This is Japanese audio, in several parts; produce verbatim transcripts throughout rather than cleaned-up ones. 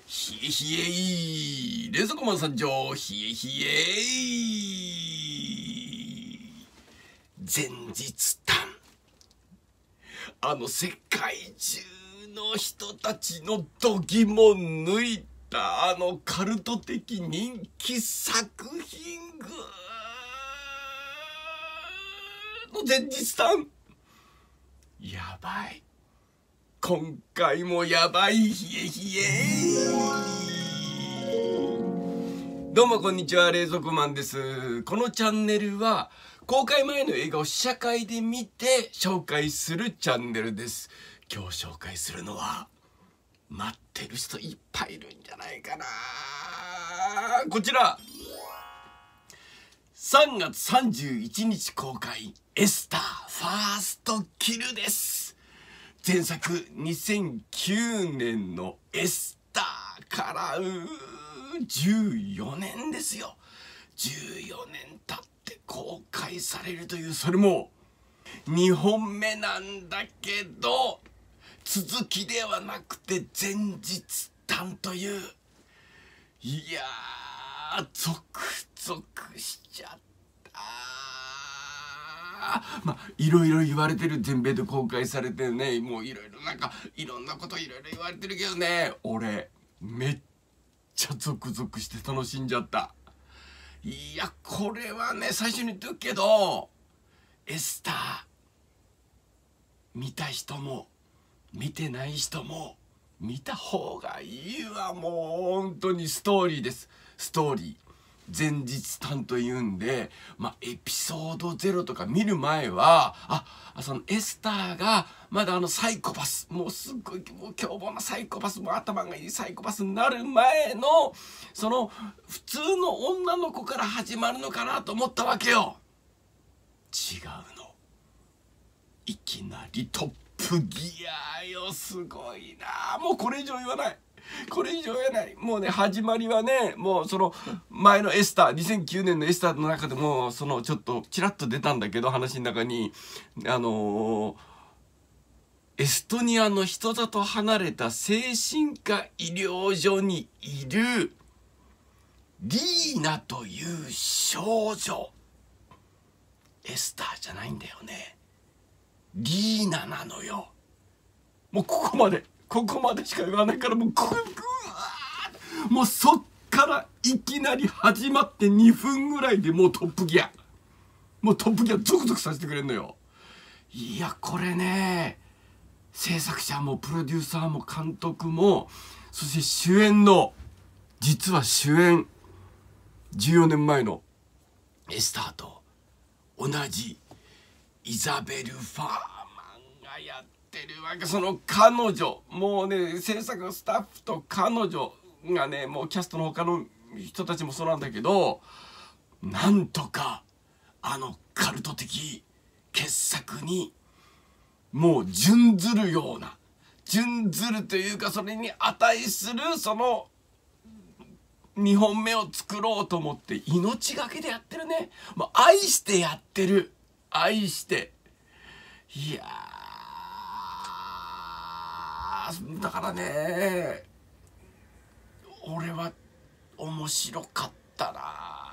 ひえひえい冷蔵庫マン参上。ひえひえい前日談。あの世界中の人たちの度肝抜いたあのカルト的人気作品群の前日談。やばい。今回もやばい。ひえひえ。どうもこんにちは、冷蔵庫マンです。このチャンネルは公開前の映画を試写会で見て紹介するチャンネルです。今日紹介するのは待ってる人いっぱいいるんじゃないかな。こちらさんがつさんじゅういちにち公開、エスターファーストキルです。前作にせんきゅうねんのエスターからうじゅうよねんですよ。じゅうよねん経って公開されるという、それもにほんめなんだけど続きではなくて前日談という、いやーゾクゾクしちゃった。まあいろいろ言われてる、全米で公開されてね、もういろいろなんかいろんなこといろいろ言われてるけどね、俺めっちゃゾクゾクして楽しんじゃった。いやこれはね、最初に言っておくけどエスター見た人も見てない人も見た方がいいわ。もう本当にストーリーです。ストーリー前日談というんで、まあエピソードゼロとか見る前はあそのエスターがまだあのサイコパス、もうすっごいもう凶暴なサイコパス、もう頭がいいサイコパスになる前のその普通の女の子から始まるのかなと思ったわけよ。違うの。いきなりトップギアよ。すごいな。もうこれ以上言わない。これ以上言わない。もうね、始まりはね、もうその前のエスター、にせんきゅうねんのエスターの中でもそのちょっとちらっと出たんだけど、話の中にあのー、エストニアの人里離れた精神科医療所にいるリーナという少女。エスターじゃないんだよね。リーナなのよ。もうここまでここまでしか言わないから、もうグワーもうそっからいきなり始まってにふんぐらいでもうトップギアもうトップギアゾクゾクさせてくれるのよ。いやこれね、制作者もプロデューサーも監督も、そして主演の、実は主演じゅうよねんまえのエスターと同じイザベル・ファーマンがやってるわけ。その彼女、もうね、制作スタッフと彼女がね、もうキャストの他の人たちもそうなんだけど、なんとかあのカルト的傑作にもう準ずるような、準ずるというかそれに値するそのにほんめを作ろうと思って命がけでやってるね。もう愛してやってる。愛して。いやーだからね、俺は面白かったな。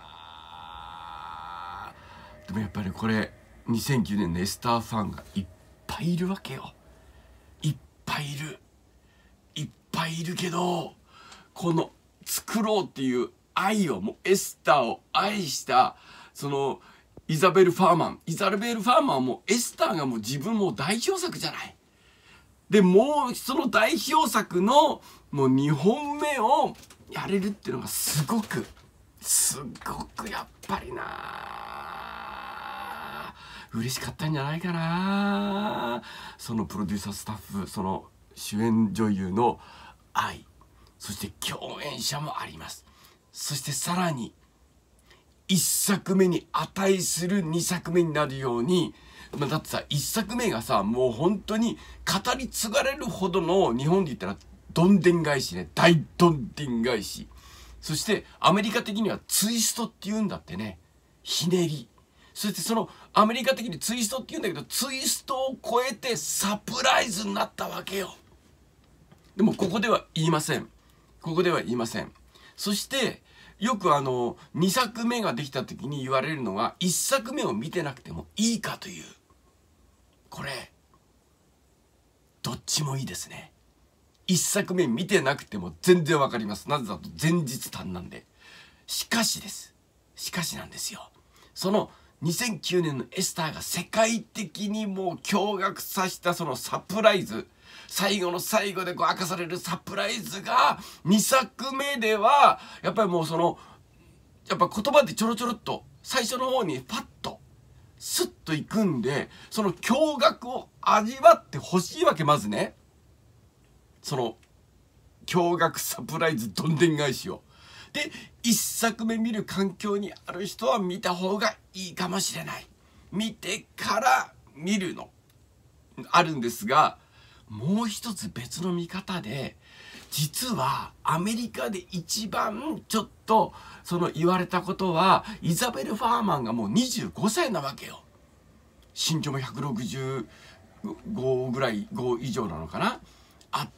でもやっぱりこれにせんきゅうねんのエスターファンがいっぱいいるわけよ。いっぱいいるいっぱいいるけど、この作ろうっていう愛を、もうエスターを愛したそのイザベル・ファーマンイザベル・ファーマンはもうエスターがもう自分も代表作じゃない。でもうその代表作のもうにほんめをやれるっていうのがすごくすごくやっぱりな嬉しかったんじゃないかな。そのプロデューサースタッフ、その主演女優の愛、そして共演者もあります。そしてさらにいっさくめに値するにさくめになるように、まあ、だってさいっさくめがさもう本当に語り継がれるほどの、日本で言ったらどんでん返しね、大どんでん返し。そしてアメリカ的にはツイストって言うんだってね。ひねり。そしてそのアメリカ的にツイストって言うんだけど、ツイストを超えてサプライズになったわけよ。でもここでは言いません。 ここでは言いません。そしてよくあのにさくめができた時に言われるのが、いっさくめを見てなくてもいいかという。これどっちもいいですね。いっさくめ見てなくても全然わかります。なぜだと前日談なんで。しかしです。しかしなんですよ。そのにせんきゅうねんのエスターが世界的にもう驚愕させたそのサプライズ、最後の最後でこう明かされるサプライズがにさくめではやっぱりもうそのやっぱ言葉でちょろちょろっと最初の方にパッとスッといくんで、その驚愕を味わってほしいわけ。まずね、その驚愕サプライズどんでん返しを。でいっさくめ見る環境にある人は見た方がいいかもしれない。見てから見るのあるんですが、もう一つ別の見方で、実はアメリカで一番ちょっとその言われたことは、イザベル・ファーマンがもうにじゅうごさいなわけよ。身長もひゃくろくじゅうごぐらいご以上なのかなあって、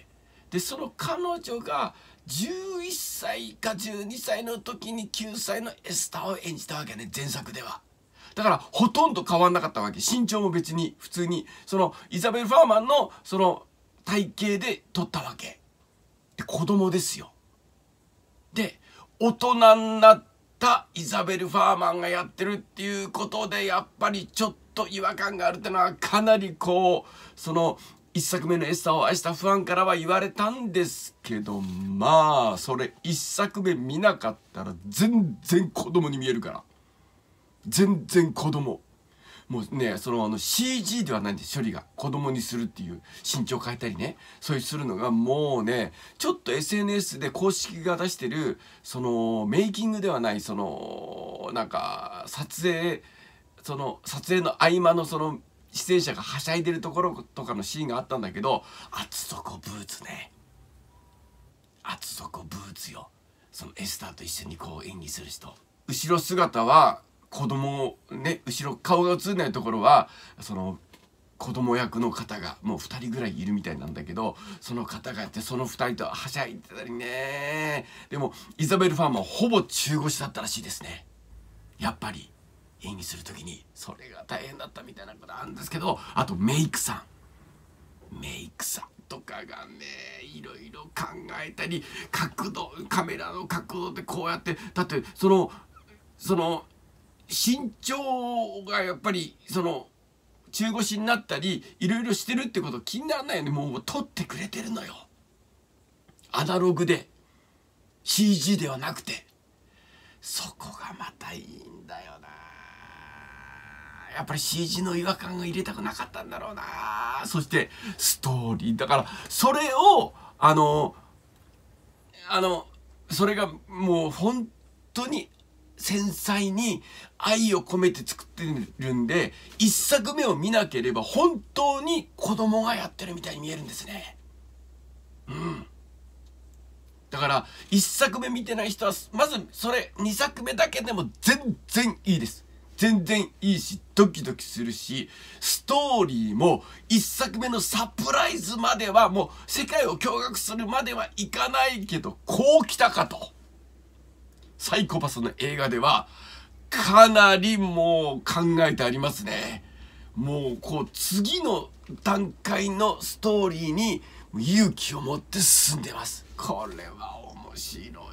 でその彼女がじゅういっさいかじゅうにさいの時にきゅうさいのエスターを演じたわけね、前作では。だからほとんど変わんなかったわけ。身長も別に普通にそのイザベル・ファーマンのその体型で撮ったわけで、子供ですよ。で大人になったイザベル・ファーマンがやってるっていうことで、やっぱりちょっと違和感があるっていうのはかなりこうそのいっさくめのエスターを愛したファンからは言われたんですけど、まあそれいっさくめ見なかったら全然子供に見えるから。全然子供。もうね、そのあの シージー ではないんです、処理が。子供にするっていう、身長変えたりね、そういうするのがもうね、ちょっと エスエヌエス で公式が出してるそのメイキングではない、そのなんか撮影その撮影の合間のその出演者がはしゃいでるところとかのシーンがあったんだけど、厚底ブーツね、厚底ブーツよ。そのエスターと一緒にこう演技する人、後ろ姿は子供ね、後ろ顔が映んないところはその子供役の方がもうふたりぐらいいるみたいなんだけど、その方がやって、そのふたりとはしゃいでたりね。でもイザベル・ファーマンはほぼ中腰だったらしいですね。やっぱり演技する時にそれが大変だったみたいなことあるんですけど、あとメイクさんメイクさんとかがね、いろいろ考えたり、角度カメラの角度でこうやって、だってそのその身長がやっぱりその中腰になったりいろいろしてるってこと気にならないよね。もう撮ってくれてるのよ、アナログで シージー ではなくて。そこがまたいいんだよな。やっぱり シージー の違和感が入れたくなかったんだろうな。そしてストーリーだから、それをあのあのそれがもう本当に繊細に愛を込めて作ってるんで、いっさくめを見なければ本当に子供がやってるみたいに見えるんですね。うん。だからいっさくめ見てない人はまずそれにさくめだけでも全然いいです。全然いいし、ドキドキするし、ストーリーもいっさくめのサプライズまではもう世界を驚愕するまではいかないけど、こうきたかと。サイコパスの映画ではかなりもう考えてありますね。もうこう次の段階のストーリーに勇気を持って進んでます。これは面白いわ。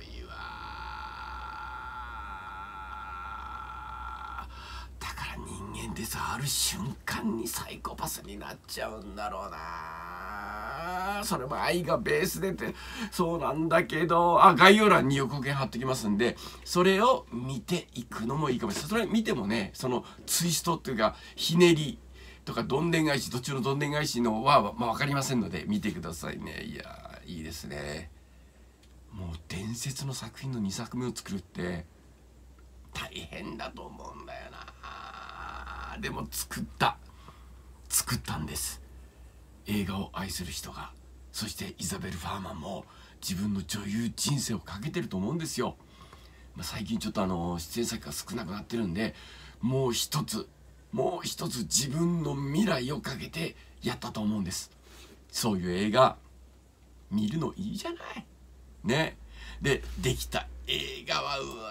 だから人間ってさ、ある瞬間にサイコパスになっちゃうんだろうな。それも愛がベースでってそうなんだけど、あ、概要欄に予告編貼っときますんで、それを見ていくのもいいかもしれない。それ見てもね、そのツイストっていうかひねりとかどんでん返し、どっちのどんでん返しのは、まあ、分かりませんので見てくださいね。いやいいですね。もう伝説の作品のにさくめを作るって大変だと思うんだよな。でも作った作ったんです、映画を愛する人が。そしてイザベル・ファーマンも自分の女優人生をかけてると思うんですよ。まあ、最近ちょっとあの出演作が少なくなってるんで、もう一つもう一つ自分の未来をかけてやったと思うんです。そういう映画見るのいいじゃない。 ね。でできた映画はうわ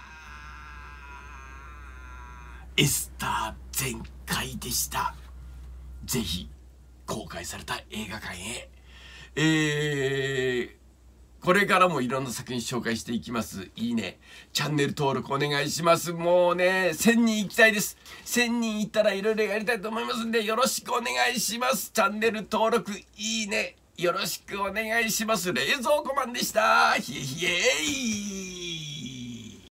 エスター全開でした。ぜひ公開された映画館へ、えーこれからもいろんな作品紹介していきます。いいね。チャンネル登録お願いします。もうね、せんにん行きたいです。せんにん行ったらいろいろやりたいと思いますんで、よろしくお願いします。チャンネル登録、いいね。よろしくお願いします。冷蔵庫マンでした。ひえひえーい。